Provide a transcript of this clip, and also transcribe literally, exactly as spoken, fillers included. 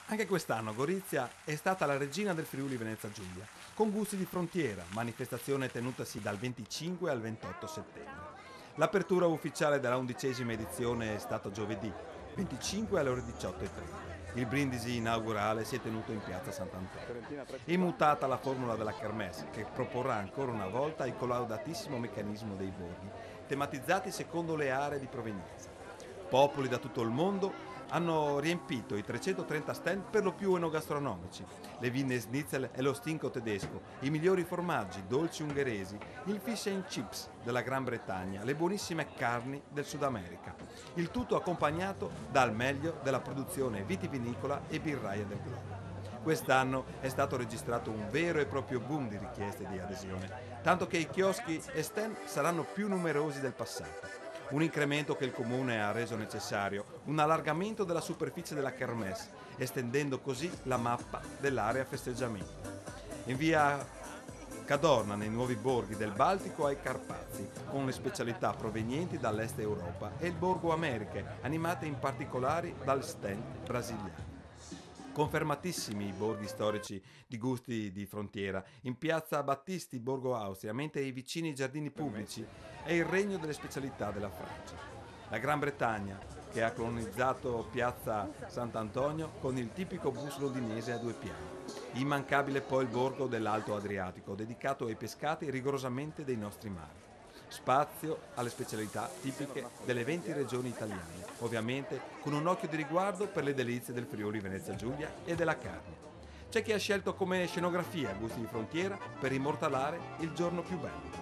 Anche quest'anno Gorizia è stata la regina del Friuli Venezia Giulia, con gusti di frontiera, manifestazione tenutasi dal venticinque al ventotto settembre. L'apertura ufficiale della undicesima edizione è stata giovedì, venticinque alle ore diciotto e trenta. Il brindisi inaugurale si è tenuto in piazza Sant'Antonio. Immutata la formula della Kermesse, che proporrà ancora una volta il collaudatissimo meccanismo dei borghi, tematizzati secondo le aree di provenienza. Popoli da tutto il mondo hanno riempito i trecentotrenta stand per lo più enogastronomici. Le Wiener Schnitzel e lo stinco tedesco, i migliori formaggi, dolci ungheresi, il fish and chips della Gran Bretagna, le buonissime carni del Sud America. Il tutto accompagnato dal meglio della produzione vitivinicola e birraia del globo. Quest'anno è stato registrato un vero e proprio boom di richieste di adesione, tanto che i chioschi e stand saranno più numerosi del passato. Un incremento che il Comune ha reso necessario, un allargamento della superficie della Kermesse, estendendo così la mappa dell'area festeggiamento. In via Cadorna, nei nuovi borghi del Baltico ai Carpazi, con le specialità provenienti dall'est Europa, e il Borgo Americhe, animate in particolare dal stand brasiliano. Confermatissimi i borghi storici di gusti di frontiera, in piazza Battisti, Borgo Austria, mentre i vicini giardini pubblici è il regno delle specialità della Francia. La Gran Bretagna, che ha colonizzato piazza Sant'Antonio con il tipico bus londinese a due piani. Immancabile poi il borgo dell'Alto Adriatico, dedicato ai pescati rigorosamente dei nostri mari. Spazio alle specialità tipiche delle venti regioni italiane, ovviamente con un occhio di riguardo per le delizie del Friuli Venezia Giulia e della carne. C'è chi ha scelto come scenografia gusti di frontiera per immortalare il giorno più bello.